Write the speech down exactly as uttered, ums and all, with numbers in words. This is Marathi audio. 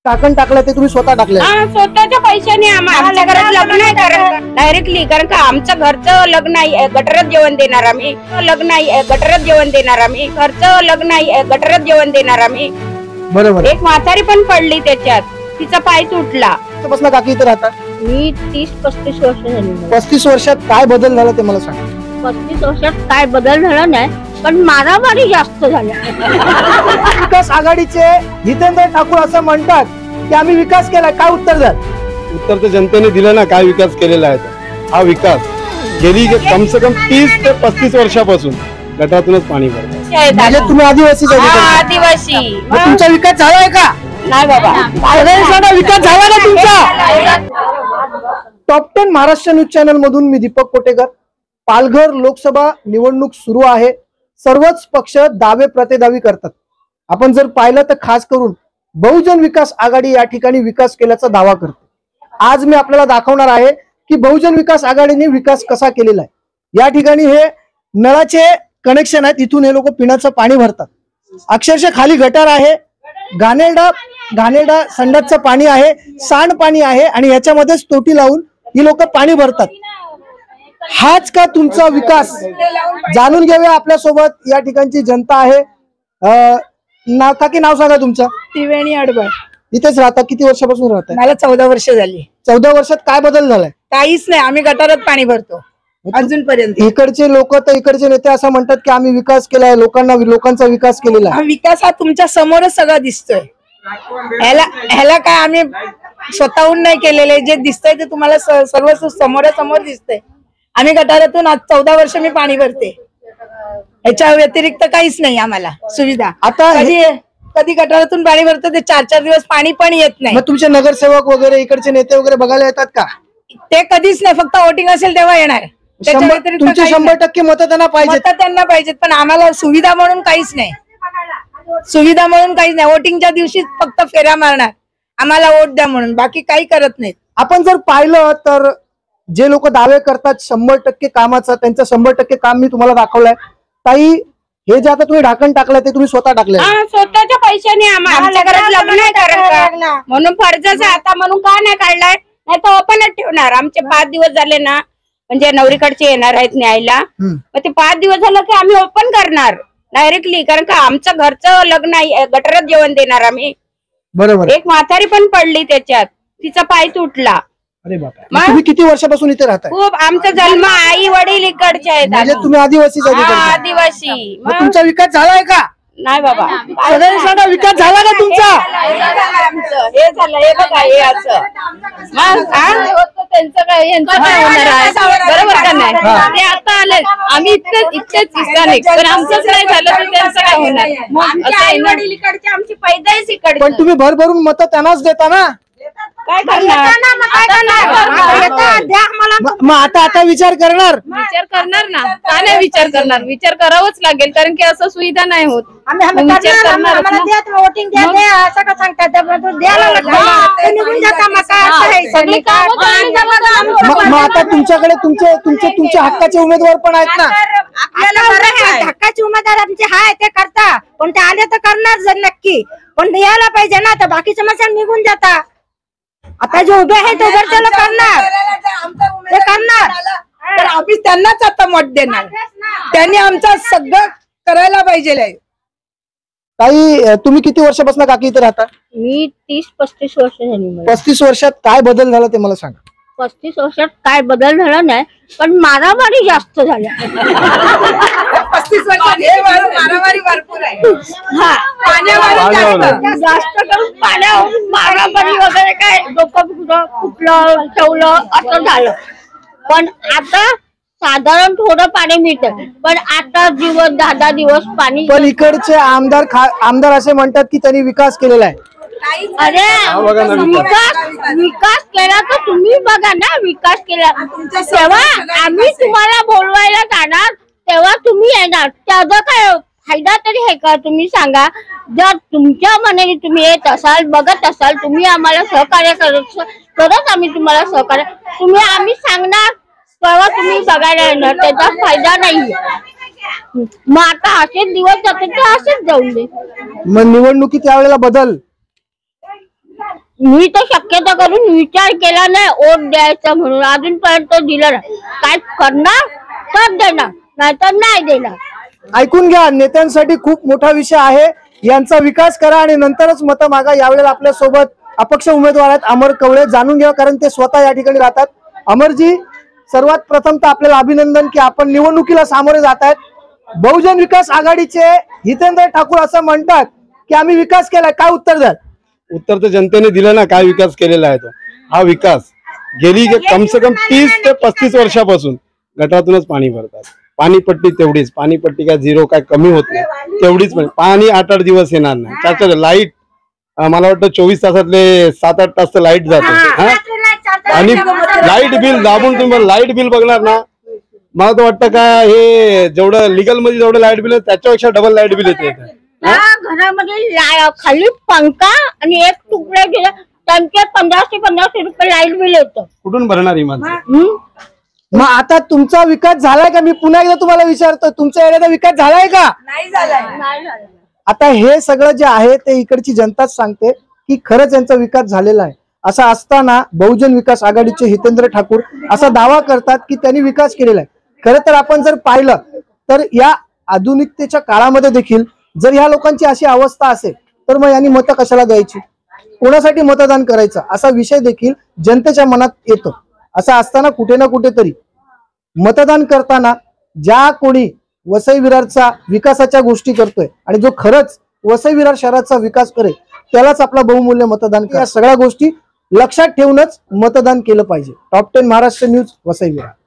टाकण टाकलं ते तुम्ही स्वतः टाकलं? स्वतःच्या पैशाने आमच्या घरात लग्न आहे कारण डायरेक्टली, कारण का आमचं घरचं लग्न आहे, गटरात जेवण देणार आम्ही, लग्न आहे गटरात जेवण देणार आम्ही, घरचं लग्न आहे गटरात जेवण देणार आम्ही. बरोबर. एक म्हातारी पण पडली त्याच्यात, तिचा पाय तुटला. बसला काकी इथे राहतात? मी तीस पस्तीस वर्ष झाली. पस्तीस वर्षात काय बदल झाला ते मला सांगा. पस्तीस वर्षात काय बदल झाला नाही, पण मारामारी जास्त झाल्या. विकास आघाडीचे जितेंद्र ठाकूर असं म्हणतात की आम्ही विकास केलाय, काय उत्तर द्याल? उत्तर तर जनतेने दिलं ना, काय विकास केलेला आहे. हा विकास गेली कम से कम तीस ते पस्तीस वर्षापासून गटातूनच पाणी भरतं. म्हणजे तुम्ही आदिवासी आदिवासी तुमचा विकास झालाय का? नाही बाबा, विकास झाला ना तुमचा? Top ten Maharashtra news channel मधून मी दीपक कोटेकर. पालघर लोकसभा निवडणूक सुरू आहे. सर्वच पक्ष दावे प्रतिदावी करतात. आपण जर पाहिलं तर खास करून बहुजन विकास आघाडी या ठिकाणी विकास केल्याचा दावा करते. आज मी आपल्याला दाखवणार आहे की बहुजन विकास आघाडीने विकास कसा केलेला आहे. या ठिकाणी हे नळाचे कनेक्शन आहेत, इथून हे लोक पिण्याचं पाणी भरतात. अक्षरशः खाली गटार आहे, घाणेरडा घाणेरडा संडासचं पाणी आहे, सांडपाणी आहे आणि याच्यामध्येच तोटी लावून ही लोक पाणी भरतात. हाच का तुमचा विकास? जाणून घेऊया आपल्या सोबत या ठिकाणची जनता आहे. नाव काकी, नाव सांगा तुमचं? त्रिवेणी अडबळ. इथेच राहता? किती वर्षापासून राहता? मला चौदा वर्ष झाली. चौदा वर्षात काय बदल झालाय? काहीच नाही, आम्ही गटारात पाणी भरतो अजूनपर्यंत. इकडचे लोक तर इकडचे नेते असं म्हणतात की आम्ही विकास केलाय, लोकांना लोकांचा विकास केलेला आहे. विकास हा तुमच्या समोरच सगळा दिसतोय. ह्याला ह्याला काय आम्ही स्वतःहून नाही केलेले, जे दिसतंय ते तुम्हाला सर्व समोरासमोर दिसतंय. आम्ही गटारातून आज चौदा वर्ष मी पाणी भरते, याच्या व्यतिरिक्त काहीच नाही आम्हाला सुविधा. आता कधी कधी गटारातून पाणी भरतो ते चार चार दिवस पाणी पण येत नाही. मग तुमचे नगरसेवक वगैरे इकडचे नेते वगैरे बघायला येतात का? ते कधीच नाही, फक्त वोटिंग असेल तेव्हा येणार. तुमचे शंभर टक्के मत त्यांना पाहिजे, त्यांना पाहिजेत, पण आम्हाला सुविधा म्हणून काहीच नाही. सुविधा म्हणून काहीच नाही. वोटिंगच्या दिवशी फक्त फेऱ्या मारणार, आम्हाला वोट द्या म्हणून, बाकी काही करत नाहीत. आपण जर पाहिलं तर जे लोक दावे करतात शंभर टक्के कामाचं, त्यांचं शंभर टक्के काम मी तुम्हाला दाखवलंय. ताई, हे जे आता तुम्ही ढाकण टाकलंय ते तुम्ही स्वतः टाकलंय? स्वतःच्या पैशाने आमच्या घरात लग्न आहे कारण म्हणून फर्जाचं आता म्हणून का नाही काढलाय, नाही तर ओपनच ठेवणार. आमचे पाच दिवस झाले ना, म्हणजे नवरीकडचे येणार आहेत न्यायला, मग ते पाच दिवस झालं की आम्ही ओपन करणार डायरेक्टली, कारण का आमचं घरचं लग्न आहे, गटरात जेवण देणार आम्ही. बरोबर. एक म्हातारी पण पडली त्याच्यात, तिचा पाय तुटला. अरे बापरे. तुम्ही किती वर्षापासून इथे राहताय? खूप. आमचा जन्म आई वडील इकडचे आहेत. म्हणजे तुम्ही आदिवासी? आदिवासी. तुमचा विकास झालाय का? नाही बाबा. विकास झाला का तुमचा? हे झालं, हे बघा, हे असं त्यांचं काय, यांचं काय होणार आहे? बरोबर का नाही? ते आता आले, आम्ही इतकं इतकेच नाही, पण आमचंच नाही झालं तर त्यांचं काय होणार? आई वडील इकडचे, आमची पैदाईच इकडे. पण तुम्ही भरभरून मत त्यांनाच देता ना? काय करणार? मग आता आता विचार करणार? विचार करणार ना, का नाही विचार करणार? विचार करावंच लागेल, कारण की असं सुविधा नाही होत. विचार करणार. मग आता तुमच्याकडे तुमचे तुमचे तुमच्या हक्काचे उमेदवार पण आहेत ना? हक्काचे उमेदवार आमचे हाय, ते करता, पण ते आले तर करणार जर नक्की, पण यायला पाहिजे ना. तर बाकी समस्या निघून जाता. आता जे उभे आहेत ते करणार, ते करणार, तर आम्ही त्यांनाच आता मत देणार. त्यांनी आमचं सगळं करायला पाहिजे. ताई, तुम्ही किती वर्षापासून काकी इथे राहता? मी तीस पस्तीस वर्ष झाली. पस्तीस वर्षात काय बदल झाला ते मला सांगा. पस्तीस वर्षात काय बदल झाला नाही, पण मारामारी जास्त झाल्या. पस्तीस वर्षात मारामारी भरपूर आहे. हा, जास्त करून पाण्यावर मारामारी वगैरे काय, डोकं फुटलं ठेवलं असं झालं. पण आता साधारण थोडं पाणी मिळतं, पण आता दिवस दहा दहा दिवस पाणी. पण इकडचे आमदार आमदार असे म्हणतात की त्यांनी विकास केलेला आहे. अरे विकास विकास केला तर तुम्ही बघा ना, विकास केला तेव्हा आम्ही तुम्हाला बोलवायला जाणार, तेव्हा तुम्ही येणार. त्याचा काय फायदा तरी आहे का? तुम्ही सांगा. जर तुमच्या मनाने तुम्ही येत असाल, बघत असाल, तुम्ही आम्हाला सहकार्य करत तरच आम्ही तुम्हाला सहकार्य. तुम्ही आम्ही सांगणार तेव्हा तुम्ही बघायला येणार, त्याचा फायदा नाही. मग आता असेच दिवस जाते तर असेच जाऊन दे. मग निवडणुकीत यावेळेला बदल मी तर शक्यता करून विचार केला नाही वोट द्यायचा म्हणून, अजूनपर्यंत दिलं नाही. काय करणार तर देणार, नाहीतर नाही देणार. ऐकून घ्या, नेत्यांसाठी खूप मोठा विषय आहे. यांचा विकास करा आणि नंतरच मतं मागा. यावेळेला आपल्या सोबत अपक्ष उमेदवार आहेत अमर कवळे, जाणून घ्या कारण ते स्वतः या ठिकाणी राहतात. अमरजी, सर्वात प्रथम तर आपल्याला अभिनंदन की आपण निवडणुकीला सामोरे जात आहेत. बहुजन विकास आघाडीचे हितेंद्र ठाकूर असं म्हणतात की आम्ही विकास केलाय, काय उत्तर द्याल? उत्तर तर जनतेने दिलं ना, काय विकास केलेला आहे तो. हा विकास गेली कम से कम तीस ते पस्तीस वर्षापासून गटातूनच पाणी भरतात. पाणीपट्टी तेवढीच, पाणीपट्टी काय झिरो काय कमी होत नाही, तेवढीच. पण पाणी आठ आठ दिवस येणार नाही. चार लाईट मला वाटतं चोवीस तासातले सात आठ तास लाईट जाते. आणि लाईट बिल दाबून तुम्ही लाईट बिल बघणार ना, मला तर वाटतं का हे जेवढं लिगल मध्ये जेवढं लाईट बिल आहे त्याच्यापेक्षा डबल लाईट बिल येते. घरामध्ये खाली पंखा आणि एक तुकडे दिले त्यांचे पंधराशे पंधराशे रुपये लाईट बिल येतं. कुठून भरणार ही माणसं? मग आता तुमचा विकास झालाय का? मी पुन्हा एकदा तुम्हाला विचारतो, तुमच्या एरियाचा विकास झालाय का? नाही झालाय. आता हे सगळं जे आहे ते इकडची जनताच सांगते की खरंच यांचा विकास झालेला आहे. असं असताना बहुजन विकास आघाडीचे हितेंद्र ठाकूर असा दावा करतात की त्यांनी विकास केलेला आहे. खरं तर आपण जर पाहिलं तर या आधुनिकतेच्या काळामध्ये देखील जर ह्या लोकांची अशी अवस्था असेल तर मग यांनी मतं कशाला द्यायची, कोणासाठी मतदान करायचं असा विषय देखील जनतेच्या मनात येतो. असं असताना कुठे ना कुठेतरी मतदान करताना ज्या कोणी वसई विरारचा विकासाच्या गोष्टी करतोय आणि जो खरंच वसई विरार शहराचा विकास करेल त्यालाच आपला बहुमूल्य मतदान करा. या सगळ्या गोष्टी लक्षात ठेवूनच मतदान केलं पाहिजे. Top ten Maharashtra news, Vasai Virar.